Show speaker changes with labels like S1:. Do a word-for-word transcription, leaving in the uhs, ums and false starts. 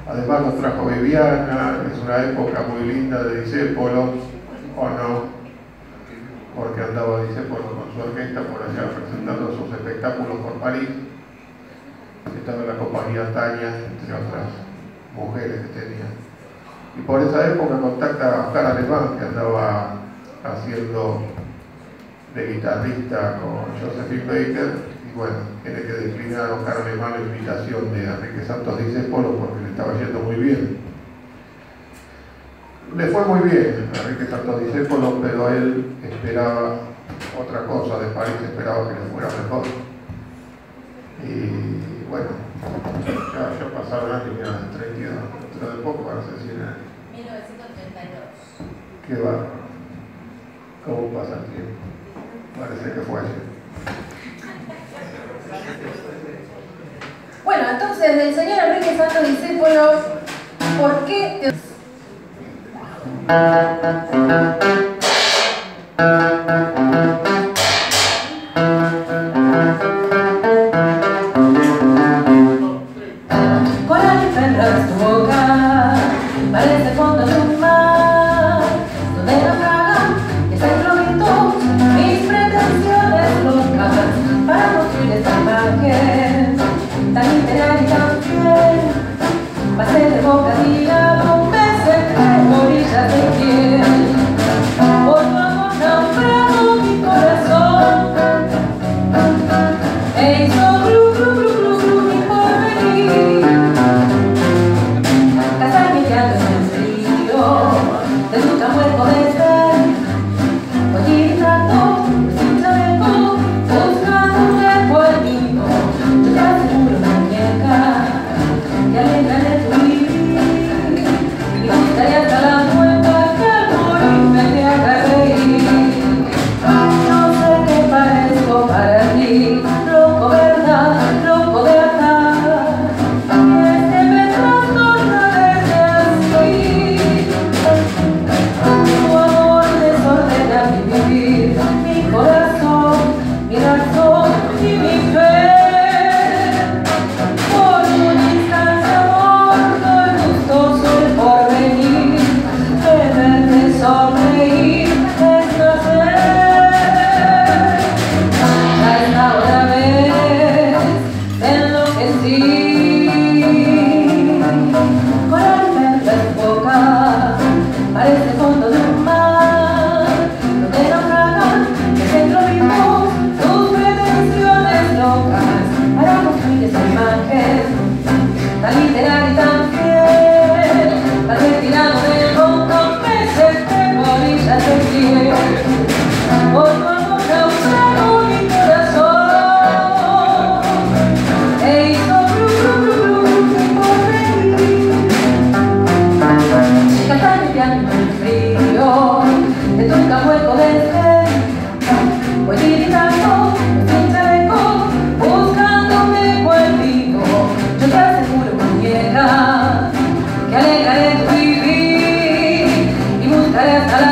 S1: Además nos trajo Viviana, es una época muy linda de Discépolo, o no, porque andaba Discépolo con su orquesta por allá presentando sus espectáculos por París. Estaba la compañía Tania, entre otras mujeres que tenía. Y por esa época contacta a Oscar Alemán, que andaba haciendo de guitarrista con Josephine Baker. Bueno, tiene que declinar a Oscar Alemán la invitación de Enrique Santos Discépolo porque le estaba yendo muy bien. Le fue muy bien a Enrique Santos Discépolo, pero él esperaba otra cosa de París, esperaba que le fuera mejor. Y bueno, ya, ya pasaron años, ya treinta y dos, dentro de poco van a ser cien años.
S2: mil novecientos treinta y dos.
S1: Qué bárbaro. ¿Cómo pasa el tiempo? Parece que fue ayer.
S2: Bueno, entonces, del señor Enrique Santos Discépolo, ¿por qué?
S3: Coral perras tu boca, parece fondo de un mar, donde naufragan y se prometo mis pretensiones locas para construir esta imagen tan literal y tan fiel. Pasé de bocadilla con peces de orillas de piel. Por tu amor naufragó mi corazón e hizo glu glu glu glu glu mi porvenir. Casarme ya en el frío de tu tan hueco de ser. Voy gritando sin chaleco, buscando un cuerpo el mío. Yo te aseguro, muñeca, que alegraré tu vivir y buscaré hasta la muerta que al morirme te haga reír. No sé qué parezco para ti, loco verdad, loco de atar, y es que me trastorna verte así. Tu amor desordena mi vivir, mi corazón, mi razón y mi fe. Por un instante amor, doy gustoso el porvenir, de verte sonreír es nacer. A esta hora ves, enloquecí. Coral verde en tu boca, parece fondo de un mar, donde naufragan dentro mismo tus pretensiones locas para construir esa imagen tan literal y tan fiel. Vas retirado del fondo peces de orillas de piel. Por tu amor naufragó mi corazón e hizo glu glu glu glu mi porvenir. Cantar limpiando el frío de tu cahueco de ser. Voy gritando sin chaleco, buscándome cual vivo. Yo te aseguro, muñeca, que alegraré tu vivir y buscaré hasta la